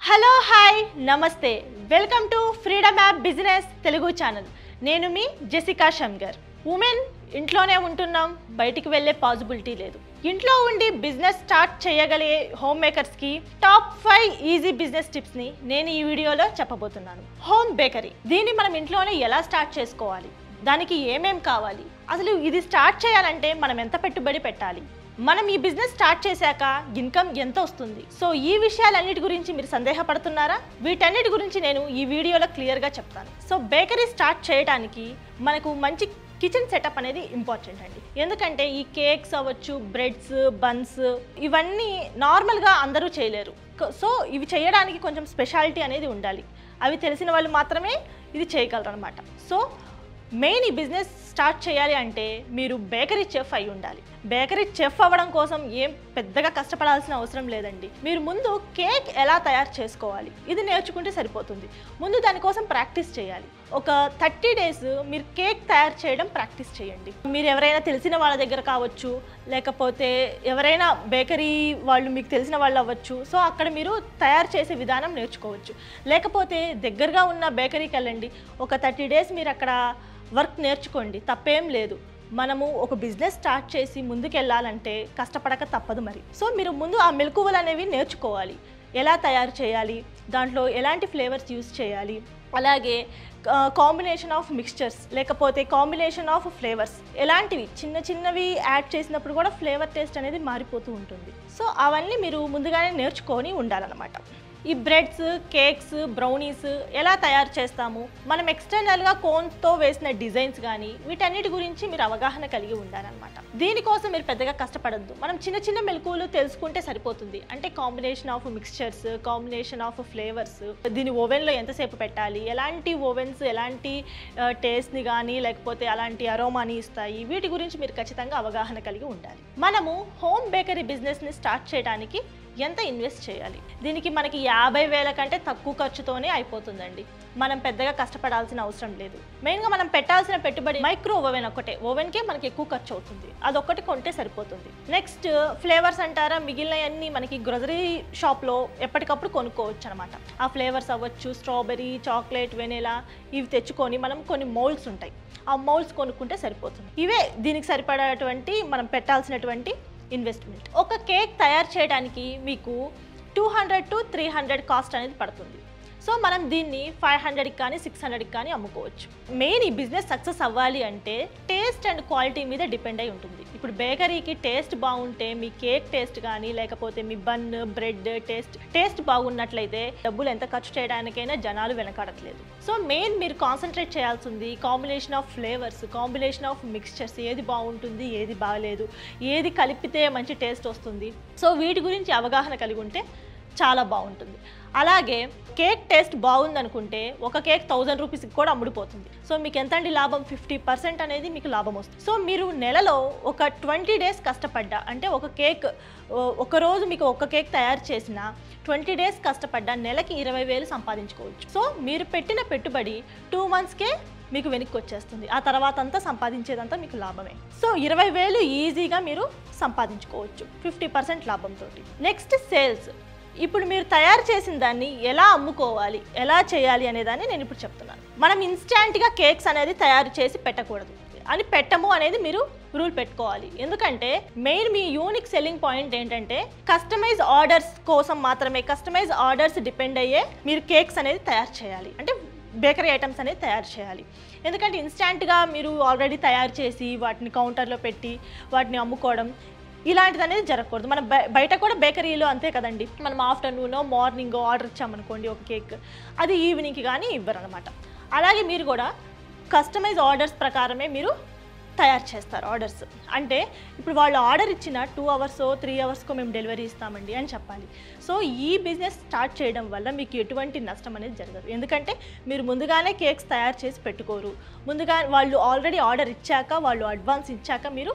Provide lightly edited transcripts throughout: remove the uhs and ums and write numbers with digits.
Hello hi నమస్తే welcome to freedom app business Telugu channel. నేను మీ జెసికా షంగర్. ఉమెన్ ఇంట్లోనే ఉంటున్నాం, బయటికి వెళ్ళే పాసిబిలిటీ లేదు. ఇంట్లో ఉండి బిజినెస్ స్టార్ట్ చేయగలిగే హోమ్ మేకర్స్కి టాప్ 5 ఈజీ బిజినెస్ టిప్స్ని నేను ఈ వీడియోలో చెప్పబోతున్నాను. హోమ్ బేకరీ, దీన్ని మనం ఇంట్లోనే ఎలా స్టార్ట్ చేసుకోవాలి, దానికి ఏమేం కావాలి, అసలు ఇది స్టార్ట్ చేయాలంటే మనం ఎంత పెట్టుబడి పెట్టాలి, మనం ఈ బిజినెస్ స్టార్ట్ చేశాక ఇన్కమ్ ఎంత వస్తుంది. సో ఈ విషయాలన్నిటి గురించి మీరు సందేహపడుతున్నారా? వీటన్నిటి గురించి నేను ఈ వీడియోలో క్లియర్గా చెప్తాను. సో బేకరీ స్టార్ట్ చేయడానికి మనకు మంచి కిచెన్ సెటప్ అనేది ఇంపార్టెంట్ అండి. ఎందుకంటే ఈ కేక్స్ అవ్వచ్చు, బ్రెడ్స్, బన్స్, ఇవన్నీ నార్మల్గా అందరూ చేయలేరు. సో ఇవి చేయడానికి కొంచెం స్పెషాలిటీ అనేది ఉండాలి. అవి తెలిసిన వాళ్ళు మాత్రమే ఇది చేయగలరు అనమాట. సో మెయిన్ ఈ బిజినెస్ స్టార్ట్ చేయాలి అంటే మీరు బేకరీ చెఫ్ అయి ఉండాలి. బేకరీ చెఫ్ అవ్వడం కోసం ఏం పెద్దగా కష్టపడాల్సిన అవసరం లేదండి. మీరు ముందు కేక్ ఎలా తయారు చేసుకోవాలి ఇది నేర్చుకుంటే సరిపోతుంది. ముందు దానికోసం ప్రాక్టీస్ చేయాలి. ఒక 30 days మీరు కేక్ తయారు చేయడం ప్రాక్టీస్ చేయండి. మీరు ఎవరైనా తెలిసిన వాళ్ళ దగ్గర కావచ్చు, లేకపోతే ఎవరైనా బేకరీ వాళ్ళు మీకు తెలిసిన వాళ్ళు అవ్వచ్చు. సో అక్కడ మీరు తయారు చేసే విధానం నేర్చుకోవచ్చు. లేకపోతే దగ్గరగా ఉన్న బేకరీకి వెళ్ళండి, ఒక 30 days మీరు అక్కడ వర్క్ నేర్చుకోండి, తప్పేం లేదు. మనము ఒక బిజినెస్ స్టార్ట్ చేసి ముందుకు వెళ్ళాలంటే కష్టపడక తప్పదు మరి. సో మీరు ముందు ఆ మెలకువలు అనేవి నేర్చుకోవాలి. ఎలా తయారు చేయాలి, దాంట్లో ఎలాంటి ఫ్లేవర్స్ యూస్ చేయాలి, అలాగే కాంబినేషన్ ఆఫ్ మిక్స్చర్స్ లేకపోతే కాంబినేషన్ ఆఫ్ ఫ్లేవర్స్, ఎలాంటివి చిన్న చిన్నవి యాడ్ చేసినప్పుడు కూడా ఫ్లేవర్ టేస్ట్ అనేది మారిపోతూ ఉంటుంది. సో అవన్నీ మీరు ముందుగానే నేర్చుకొని ఉండాలన్నమాట. ఈ బ్రెడ్స్, కేక్స్, బ్రౌనీస్ ఎలా తయారు చేస్తాము, మనం ఎక్స్టర్నల్గా కోన్తో వేసిన డిజైన్స్ కానీ వీటన్నిటి గురించి మీరు అవగాహన కలిగి ఉండాలన్నమాట. దీనికోసం మీరు పెద్దగా కష్టపడద్దు. మనం చిన్న చిన్న మెలకువలు తెలుసుకుంటే సరిపోతుంది. అంటే combination of mixtures, combination of flavours, దీని ఓవెన్లో ఎంతసేపు పెట్టాలి, ఎలాంటి ఓవెన్స్ ఎలాంటి టేస్ట్ని కానీ లేకపోతే అలాంటి అరోమాని ఇస్తాయి, వీటి గురించి మీరు ఖచ్చితంగా అవగాహన కలిగి ఉండాలి. మనము హోమ్ బేకరీ బిజినెస్ని స్టార్ట్ చేయడానికి ఎంత ఇన్వెస్ట్ చేయాలి, దీనికి మనకి 50,000 కంటే తక్కువ ఖర్చుతోనే అయిపోతుందండి. మనం పెద్దగా కష్టపడాల్సిన అవసరం లేదు. మెయిన్గా మనం పెట్టాల్సిన పెట్టుబడి మైక్రో ఓవెన్ ఒకటే. ఓవెన్కే మనకి ఎక్కువ ఖర్చు అవుతుంది, అదొక్కటి కొంటే సరిపోతుంది. నెక్స్ట్ ఫ్లేవర్స్ అంటారా, మిగిలినవన్నీ మనకి గ్రోసరీ షాప్లో ఎప్పటికప్పుడు కొనుక్కోవచ్చు అనమాట. ఆ ఫ్లేవర్స్ అవ్వచ్చు, స్ట్రాబెరీ, చాక్లెట్, వెనిలా, ఇవి తెచ్చుకొని మనం కొన్ని మౌల్డ్స్ ఉంటాయి, ఆ మౌల్డ్స్ కొనుక్కుంటే సరిపోతుంది. ఇవే దీనికి సరిపడేటువంటి మనం పెట్టాల్సినటువంటి ఇన్వెస్ట్మెంట్. ఒక కేక్ తయారు చేయడానికి మీకు 200 to 300 కాస్ట్ అనేది పడుతుంది. సో మనం దీన్ని 500కి కానీ 600కి కానీ అమ్ముకోవచ్చు. మెయిన్ ఈ బిజినెస్ సక్సెస్ అవ్వాలి అంటే టేస్ట్ అండ్ క్వాలిటీ మీద డిపెండ్ అయి ఉంటుంది. ఇప్పుడు బేకరీకి టేస్ట్ బాగుంటే మీ కేక్ టేస్ట్ కానీ లేకపోతే మీ బన్, బ్రెడ్ టేస్ట్ బాగున్నట్లయితే డబ్బులు ఎంత ఖర్చు చేయడానికైనా జనాలు వెనకాడట్లేదు. సో మెయిన్ మీరు కాన్సన్ట్రేట్ చేయాల్సింది combination of flavours, combination of mixtures, ఏది బాగుంటుంది, ఏది బాగలేదు, ఏది కలిపితే మంచి టేస్ట్ వస్తుంది. సో వీటి గురించి అవగాహన కలిగి ఉంటే చాలా బాగుంటుంది. అలాగే కేక్ టేస్ట్ బాగుందనుకుంటే ఒక కేక్ 1000 రూపీస్కి కూడా అమ్ముడిపోతుంది. సో మీకు ఎంతండి లాభం? 50% అనేది మీకు లాభం వస్తుంది. సో మీరు నెలలో ఒక 20 days కష్టపడ్డా, అంటే ఒక రోజు మీకు ఒక కేక్ తయారు చేసిన 20 days కష్టపడ్డా నెలకి 20,000 సంపాదించుకోవచ్చు. సో మీరు పెట్టిన పెట్టుబడి 2 monthsకే మీకు వెనక్కి వచ్చేస్తుంది. ఆ తర్వాత అంతా సంపాదించేదంతా మీకు లాభమే. సో 20,000 ఈజీగా మీరు సంపాదించుకోవచ్చు 50% లాభంతో. Next sales. ఇప్పుడు మీరు తయారు చేసిన దాన్ని ఎలా అమ్ముకోవాలి, ఎలా చేయాలి అనేదాన్ని నేను ఇప్పుడు చెప్తున్నాను. మనం ఇన్స్టాంట్గా కేక్స్ అనేది తయారు చేసి పెట్టకూడదు అని పెట్టము అనేది మీరు రూల్ పెట్టుకోవాలి. ఎందుకంటే మెయిన్ మీ యూనిక్ సెల్లింగ్ పాయింట్ ఏంటంటే కస్టమైజ్ ఆర్డర్స్ కోసం మాత్రమే, కస్టమైజ్ ఆర్డర్స్ డిపెండ్ అయ్యే మీరు కేక్స్ అనేది తయారు చేయాలి, అంటే బేకరీ ఐటమ్స్ అనేది తయారు చేయాలి. ఎందుకంటే ఇన్స్టాంట్గా మీరు ఆల్రెడీ తయారు చేసి వాటిని కౌంటర్లో పెట్టి వాటిని అమ్ముకోవడం ఇలాంటిది అనేది జరగకూడదు. మనం బయట కూడా బేకరీలో అంతే కదండి. మనం ఆఫ్టర్నూనో మార్నింగో ఆర్డర్ ఇచ్చామనుకోండి ఒక కేక్, అది ఈవినింగ్కి కానీ ఇవ్వరు అనమాట. అలాగే మీరు కూడా కస్టమైజ్ ఆర్డర్స్ ప్రకారమే మీరు తయారు చేస్తారు ఆర్డర్స్. అంటే ఇప్పుడు వాళ్ళు ఆర్డర్ ఇచ్చిన 2 hours 3 hours మేము డెలివరీ ఇస్తామండి అని చెప్పాలి. సో ఈ బిజినెస్ స్టార్ట్ చేయడం వల్ల మీకు ఎటువంటి నష్టం అనేది జరగదు. ఎందుకంటే మీరు ముందుగానే కేక్స్ తయారు చేసి పెట్టుకోరు. ముందుగా వాళ్ళు ఆల్రెడీ ఆర్డర్ ఇచ్చాక, వాళ్ళు అడ్వాన్స్ ఇచ్చాక మీరు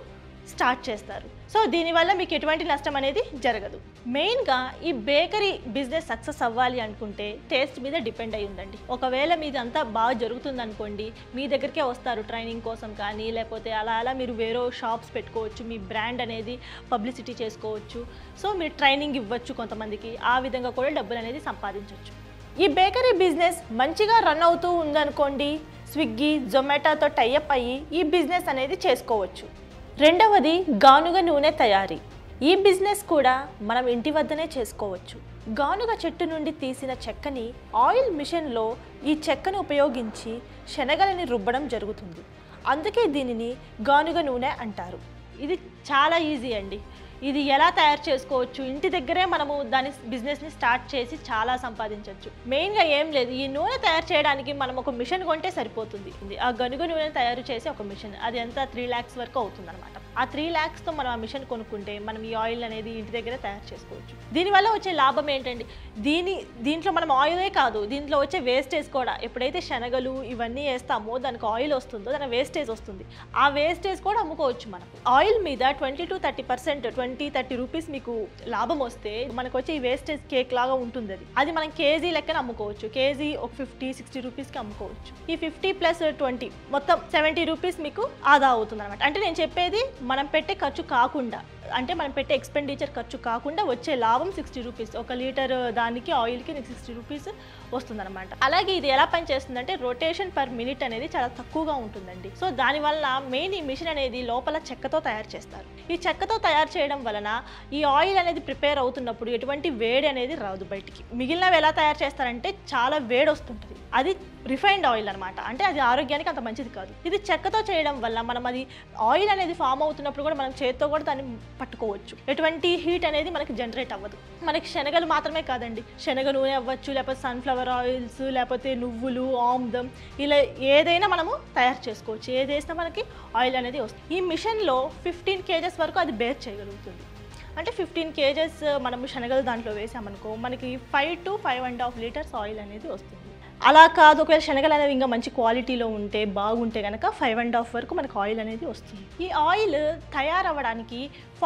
స్టార్ట్ చేస్తారు. సో దీనివల్ల మీకు ఎటువంటి నష్టం అనేది జరగదు. మెయిన్గా ఈ బేకరీ బిజినెస్ సక్సెస్ అవ్వాలి అనుకుంటే టేస్ట్ మీద డిపెండ్ అయి ఉందండి. ఒకవేళ మీది అంతా బాగా జరుగుతుంది అనుకోండి, మీ దగ్గరికే వస్తారు ట్రైనింగ్ కోసం కానీ, లేకపోతే అలా మీరు వేరే షాప్స్ పెట్టుకోవచ్చు, మీ బ్రాండ్ అనేది పబ్లిసిటీ చేసుకోవచ్చు. సో మీరు ట్రైనింగ్ ఇవ్వచ్చు కొంతమందికి, ఆ విధంగా కూడా డబ్బులు అనేది సంపాదించవచ్చు. ఈ బేకరీ బిజినెస్ మంచిగా రన్ అవుతూ ఉందనుకోండి, స్విగ్గీ, జొమాటోతో టైఅప్ అయ్యి ఈ బిజినెస్ అనేది చేసుకోవచ్చు. రెండవది గానుగ నూనె తయారీ. ఈ బిజినెస్ కూడా మనం ఇంటి వద్దనే చేసుకోవచ్చు. గానుగ చెట్టు నుండి తీసిన చెక్కని ఆయిల్ మిషన్లో ఈ చెక్కను ఉపయోగించి శనగలని రుబ్బడం జరుగుతుంది. అందుకే దీనిని గానుగ నూనె అంటారు. ఇది చాలా ఈజీ అండి. ఇది ఎలా తయారు చేసుకోవచ్చు, ఇంటి దగ్గరే మనము దాని బిజినెస్ని స్టార్ట్ చేసి చాలా సంపాదించవచ్చు. మెయిన్గా ఏం లేదు, ఈ నూనె తయారు చేయడానికి మనం ఒక మిషన్ కొంటే సరిపోతుంది. ఆ గనుగ నూనె తయారు చేసే ఒక మిషన్, అది ఎంత 3 lakhs వరకు అవుతుంది అనమాట. ఆ 3 lakhsతో మనం ఆ మిషన్ కొనుక్కుంటే మనం ఈ ఆయిల్ అనేది ఇంటి దగ్గరే తయారు చేసుకోవచ్చు. దీనివల్ల వచ్చే లాభం ఏంటండి, దీంట్లో మనం ఆయిలే కాదు, దీంట్లో వచ్చే వేస్టేజ్ కూడా, ఎప్పుడైతే శనగలు ఇవన్నీ వేస్తామో దానికి ఆయిల్ వస్తుందో దాని వేస్టేజ్ వస్తుంది. ఆ వేస్టేజ్ కూడా అమ్ముకోవచ్చు. మనం ఆయిల్ మీద 20 to 30%, 20-30 రూపీస్ మీకు లాభం వస్తే మనకు వచ్చే ఈ వేస్టేజ్ కేక్ లాగా ఉంటుంది. అది మనం కేజీ లెక్కన అమ్ముకోవచ్చు. కేజీ ఒక 50-60 రూపీస్కి అమ్ముకోవచ్చు. ఈ 50 + 20 మొత్తం 70 రూపీస్ మీకు ఆదా అవుతుంది అనమాట. అంటే నేను చెప్పేది మనం పెట్టే ఖర్చు కాకుండా, అంటే మనం పెట్టే ఎక్స్పెండిచర్ ఖర్చు కాకుండా వచ్చే లాభం 60 రూపీస్. 1 లీటర్ దానికి ఆయిల్కి 60 రూపీస్ వస్తుందన్నమాట. అలాగే ఇది ఎలా పనిచేస్తుందంటే రొటేషన్ పర్ మినిట్ అనేది చాలా తక్కువగా ఉంటుందండి. సో దానివల్ల మెయిన్ ఈ మిషన్ అనేది లోపల చెక్కతో తయారు చేస్తారు. ఈ చెక్కతో తయారు చేయడం వలన ఈ ఆయిల్ అనేది ప్రిపేర్ అవుతున్నప్పుడు ఎటువంటి వేడి అనేది రాదు బయటికి. మిగిలినవి ఎలా తయారు చేస్తారంటే చాలా వేడి వస్తుంటుంది. అది రిఫైన్డ్ ఆయిల్ అనమాట. అంటే అది ఆరోగ్యానికి అంత మంచిది కాదు. ఇది చెక్కతో చేయడం వల్ల మనం అది ఆయిల్ అనేది ఫామ్ అవుతున్నప్పుడు కూడా మనం చేత్తో కూడా దాన్ని పట్టుకోవచ్చు. ఎటువంటి హీట్ అనేది మనకి జనరేట్ అవ్వదు. మనకి శనగలు మాత్రమే కాదండి, శనగ నూనె అవ్వచ్చు, లేకపోతే సన్ఫ్లవర్ ఆయిల్స్, లేకపోతే నువ్వులు, ఆముదం, ఇలా ఏదైనా మనము తయారు చేసుకోవచ్చు. ఏది వేసినా మనకి ఆయిల్ అనేది వస్తుంది. ఈ మిషన్లో 15 kgs వరకు అది బేర్ చేయగలుగుతుంది. అంటే 15 kgs మనము శనగలు దాంట్లో వేసామనుకో మనకి 5 to 5.5 liters ఆయిల్ అనేది వస్తుంది. అలా కాదు, ఒకవేళ శనగలు అనేవి ఇంకా మంచి క్వాలిటీలో ఉంటే బాగుంటే కనుక 5.5 వరకు మనకు ఆయిల్ అనేది వస్తుంది. ఈ ఆయిల్ తయారవ్వడానికి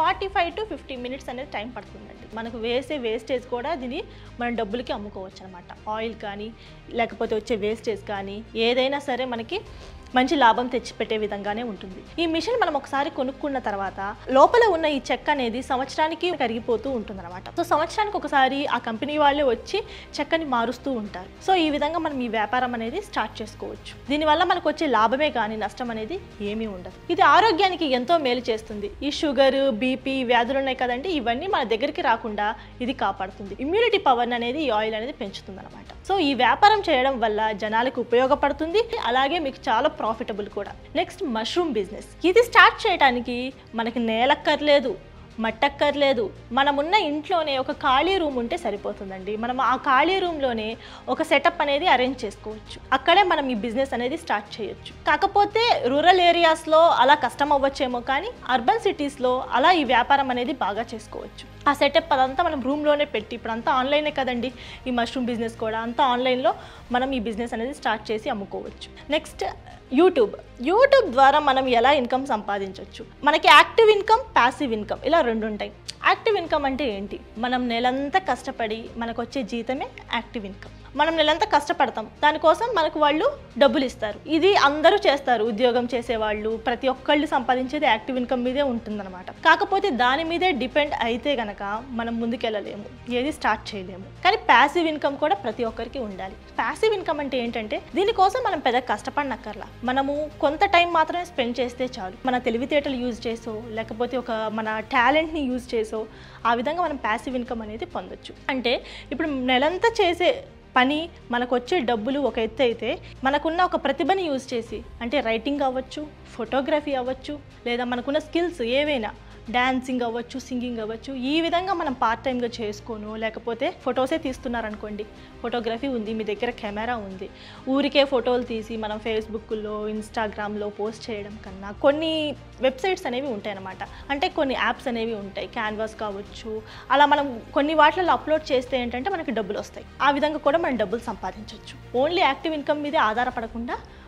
45 to 50 minutes అనేది టైం పడుతుందండి. మనకు వేసే వేస్టేజ్ కూడా దీన్ని మనం డబ్బులకి అమ్ముకోవచ్చు అనమాట. ఆయిల్ కానీ లేకపోతే వచ్చే వేస్టేజ్ కానీ ఏదైనా సరే మనకి మంచి లాభం తెచ్చిపెట్టే విధంగానే ఉంటుంది. ఈ మిషన్ మనం ఒకసారి కొనుక్కున్న తర్వాత లోపల ఉన్న ఈ చెక్క అనేది సంవత్సరానికి కరిగిపోతూ ఉంటుంది అనమాట. సో సంవత్సరానికి ఒకసారి ఆ కంపెనీ వాళ్ళే వచ్చి చెక్కని మారుస్తూ ఉంటారు. సో ఈ విధంగా మనం ఈ వ్యాపారం అనేది స్టార్ట్ చేసుకోవచ్చు. దీనివల్ల మనకు వచ్చే లాభమే కానీ నష్టం అనేది ఏమీ ఉండదు. ఇది ఆరోగ్యానికి ఎంతో మేలు చేస్తుంది. ఈ షుగర్, బీపీ వ్యాధులు ఉన్నాయి కదండి, ఇవన్నీ మన దగ్గరికి రాకుండా ఇది కాపాడుతుంది. ఇమ్యూనిటీ పవర్ అనేది ఈ ఆయిల్ అనేది పెంచుతుంది అనమాట. సో ఈ వ్యాపారం చేయడం వల్ల జనాలకు ఉపయోగపడుతుంది, అలాగే మీకు చాలా ప్రాఫిటబుల్ కూడా. Next mushroom business. ఇది స్టార్ట్ చేయడానికి మనకి నేలక్కర్లేదు, మట్టక్కర్లేదు. మనమున్న ఇంట్లోనే ఒక ఖాళీ రూమ్ ఉంటే సరిపోతుందండి. మనం ఆ ఖాళీ రూమ్లోనే ఒక సెటప్ అనేది అరేంజ్ చేసుకోవచ్చు. అక్కడే మనం ఈ బిజినెస్ అనేది స్టార్ట్ చేయొచ్చు. కాకపోతే రూరల్ ఏరియాస్లో అలా కష్టం అవ్వచ్చేమో, కానీ అర్బన్ సిటీస్లో అలా ఈ వ్యాపారం అనేది బాగా చేసుకోవచ్చు. ఆ సెటప్ అదంతా మనం రూమ్లోనే పెట్టి, ఇప్పుడు అంతా ఆన్లైనే కదండి, ఈ మష్రూమ్ బిజినెస్ కూడా అంతా ఆన్లైన్లో మనం ఈ బిజినెస్ అనేది స్టార్ట్ చేసి అమ్ముకోవచ్చు. నెక్స్ట్ యూట్యూబ్ ద్వారా మనం ఎలా ఇన్కమ్ సంపాదించవచ్చు. మనకి యాక్టివ్ ఇన్కమ్, ప్యాసివ్ ఇన్కమ్ ఇలా 2 ఉంటాయి. యాక్టివ్ ఇన్కమ్ అంటే ఏంటి, మనం నెలంతా కష్టపడి మనకు వచ్చే జీతమే యాక్టివ్ ఇన్కమ్. మనం నెలంతా కష్టపడతాం, దానికోసం మనకు వాళ్ళు డబ్బులు ఇస్తారు. ఇది అందరూ చేస్తారు, ఉద్యోగం చేసేవాళ్ళు ప్రతి ఒక్కళ్ళు సంపాదించేది యాక్టివ్ ఇన్కమ్ మీదే ఉంటుందన్నమాట. కాకపోతే దాని మీదే డిపెండ్ అయితే గనక మనం ముందుకెళ్ళలేము, ఏది స్టార్ట్ చేయలేము. కానీ ప్యాసివ్ ఇన్కమ్ కూడా ప్రతి ఒక్కరికి ఉండాలి. ప్యాసివ్ ఇన్కమ్ అంటే ఏంటంటే దీనికోసం మనం పెద్ద కష్టపడనక్కర్లా, మనము కొంత టైం మాత్రమే స్పెండ్ చేస్తే చాలు. మన తెలివితేటలు యూజ్ చేసో లేకపోతే మన టాలెంట్ని యూజ్ చేసో ఆ విధంగా మనం ప్యాసివ్ ఇన్కమ్ అనేది పొందొచ్చు. అంటే ఇప్పుడు నెలంతా చేసే పని మనకు వచ్చే డబ్బులు ఒక ఎత్తు అయితే, మనకున్న ఒక ప్రతిభని యూజ్ చేసి, అంటే రైటింగ్ అవ్వచ్చు, ఫోటోగ్రఫీ అవ్వచ్చు, లేదా మనకున్న స్కిల్స్ ఏవైనా, డాన్సింగ్ అవ్వచ్చు, సింగింగ్ అవ్వచ్చు, ఈ విధంగా మనం పార్ట్ టైంగా చేసుకోను, లేకపోతే ఫొటోసే తీస్తున్నారనుకోండి, ఫోటోగ్రఫీ ఉంది, మీ దగ్గర కెమెరా ఉంది, ఊరికే ఫోటోలు తీసి మనం ఫేస్బుక్లో, ఇన్స్టాగ్రామ్లో పోస్ట్ చేయడం కన్నా కొన్ని వెబ్సైట్స్ అనేవి ఉంటాయి అన్నమాట. అంటే కొన్ని యాప్స్ అనేవి ఉంటాయి, క్యాన్వాస్ కావచ్చు, అలా మనం కొన్ని వాటిల్లో అప్లోడ్ చేస్తే ఏంటంటే మనకి డబ్బులు వస్తాయి. ఆ విధంగా కూడా మనం డబ్బులు సంపాదించవచ్చు. ఓన్లీ యాక్టివ్ ఇన్కమ్ మీదే ఆధారపడకుండా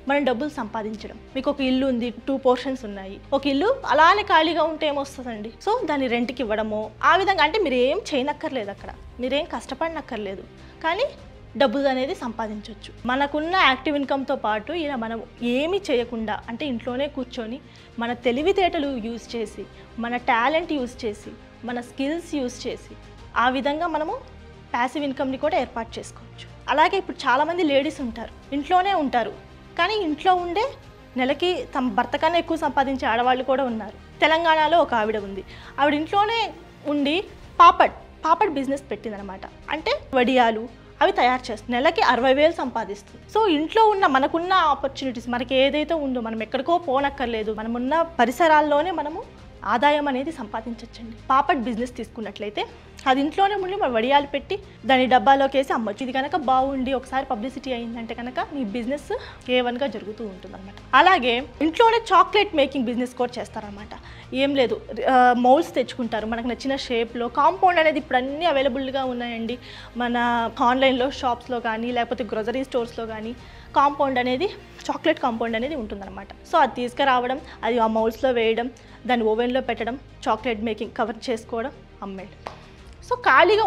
మనం డబ్బులు సంపాదించడం. మీకు ఒక ఇల్లు ఉంది, 2 పోర్షన్స్ ఉన్నాయి, ఒక ఇల్లు అలానే ఖాళీగా ఉంటే ఏమొస్తుందండి? సో దాన్ని రెంట్కి ఇవ్వడము, ఆ విధంగా. అంటే మీరు ఏం చేయనక్కర్లేదు, అక్కడ మీరేం కష్టపడనక్కర్లేదు, కానీ డబ్బులు అనేది సంపాదించవచ్చు. మనకున్న యాక్టివ్ ఇన్కమ్తో పాటు ఇలా మనం ఏమీ చేయకుండా, అంటే ఇంట్లోనే కూర్చొని మన తెలివితేటలు యూజ్ చేసి, మన టాలెంట్ యూజ్ చేసి, మన స్కిల్స్ యూజ్ చేసి, ఆ విధంగా మనము ప్యాసివ్ ఇన్కమ్ని కూడా ఏర్పాటు చేసుకోవచ్చు. అలాగే ఇప్పుడు చాలామంది లేడీస్ ఉంటారు, ఇంట్లోనే ఉంటారు, కానీ ఇంట్లో ఉండే నెలకి తమ భర్త కన్నా ఎక్కువ సంపాదించే ఆడవాళ్ళు కూడా ఉన్నారు. తెలంగాణలో ఒక ఆవిడ ఉంది, ఆవిడ ఇంట్లోనే ఉండి పాపడ్ బిజినెస్ పెట్టిందనమాట. అంటే వడియాలు అవి తయారు చేస్తుంది, నెలకి 60,000 సంపాదిస్తుంది. సో ఇంట్లో ఉన్న మనకున్న ఆపర్చునిటీస్, మనకి ఏదైతే ఉందో, మనం ఎక్కడికో పోనక్కర్లేదు, మనమున్న పరిసరాల్లోనే మనము ఆదాయం అనేది సంపాదించవచ్చండి. పాపడ్ బిజినెస్ తీసుకున్నట్లయితే అది ఇంట్లోనే ఉండి మనం వడియాలు పెట్టి దాని డబ్బాలోకి వేసి అమ్మొచ్చు. ఇది కనుక బాగుండి ఒకసారి పబ్లిసిటీ అయిందంటే కనుక మీ బిజినెస్ A1గా జరుగుతూ ఉంటుంది అనమాట. అలాగే ఇంట్లోనే చాక్లెట్ మేకింగ్ బిజినెస్ కూడా చేస్తారనమాట. ఏం లేదు, మౌల్స్ తెచ్చుకుంటారు మనకు నచ్చిన షేప్లో. కాంపౌండ్ అనేది ఇప్పుడు అన్నీ అవైలబుల్గా ఉన్నాయండి, మన ఆన్లైన్లో షాప్స్లో కానీ లేకపోతే గ్రోసరీ స్టోర్స్లో కానీ కాంపౌండ్ అనేది, చాక్లెట్ కాంపౌండ్ అనేది ఉంటుందన్నమాట. సో అది తీసుకురావడం, అది ఆ మౌల్స్లో వేయడం, దాన్ని ఓవెన్లో పెట్టడం, చాక్లెట్ మేకింగ్ కవర్ చేసుకోవడం, అమ్మేయడం. సో ఖాళీగా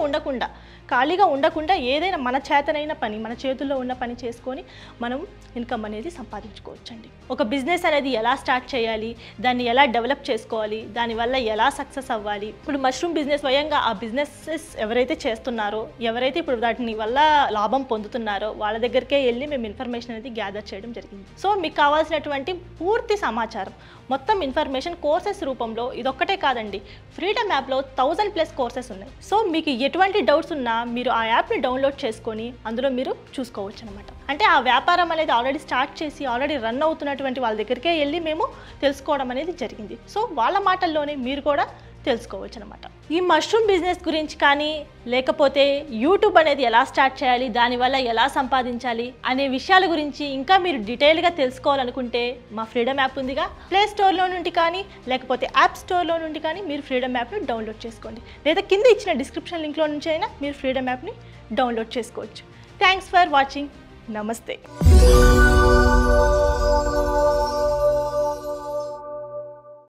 ఉండకుండా ఏదైనా మన చేతనైన పని, మన చేతుల్లో ఉన్న పని చేసుకొని మనం ఇన్కమ్ అనేది సంపాదించుకోవచ్చండి. ఒక బిజినెస్ అనేది ఎలా స్టార్ట్ చేయాలి, దాన్ని ఎలా డెవలప్ చేసుకోవాలి, దానివల్ల ఎలా సక్సెస్ అవ్వాలి. ఇప్పుడు మష్రూమ్ బిజినెస్ స్వయంగా ఆ బిజినెసెస్ ఎవరైతే చేస్తున్నారో, ఎవరైతే ఇప్పుడు దాని వల్ల లాభం పొందుతున్నారో వాళ్ళ దగ్గరికే వెళ్ళి మేము ఇన్ఫర్మేషన్ అనేది గ్యాదర్ చేయడం జరిగింది. సో మీకు కావాల్సినటువంటి పూర్తి సమాచారం, మొత్తం ఇన్ఫర్మేషన్ కోర్సెస్ రూపంలో, ఇదొక్కటే కాదండి, ఫ్రీడమ్ యాప్లో 1000+ కోర్సెస్ ఉన్నాయి. సో మీకు ఎటువంటి డౌట్స్ ఉన్నా మీరు ఆ యాప్ని డౌన్లోడ్ చేసుకొని అందులో మీరు చూసుకోవచ్చు అనమాట. అంటే ఆ వ్యాపారం అనేది ఆల్రెడీ స్టార్ట్ చేసి ఆల్రెడీ రన్ అవుతున్నటువంటి వాళ్ళ దగ్గరికే వెళ్ళి మేము తెలుసుకోవడం అనేది జరిగింది. సో వాళ్ళ మాటల్లోనే మీరు కూడా తెలుసుకోవచ్చు అనమాట. ఈ మష్రూమ్ బిజినెస్ గురించి కానీ, లేకపోతే యూట్యూబ్ అనేది ఎలా స్టార్ట్ చేయాలి, దానివల్ల ఎలా సంపాదించాలి అనే విషయాల గురించి ఇంకా మీరు డీటెయిల్గా తెలుసుకోవాలనుకుంటే మా ఫ్రీడమ్ యాప్ ఉందిగా, ప్లే స్టోర్లో నుండి కానీ లేకపోతే యాప్ స్టోర్లో నుండి కానీ మీరు ఫ్రీడమ్ యాప్ని డౌన్లోడ్ చేసుకోండి, లేదా కింద ఇచ్చిన డిస్క్రిప్షన్ లింక్లో నుంచి అయినా మీరు ఫ్రీడమ్ యాప్ని డౌన్లోడ్ చేసుకోవచ్చు. Thanks for watching. నమస్తే.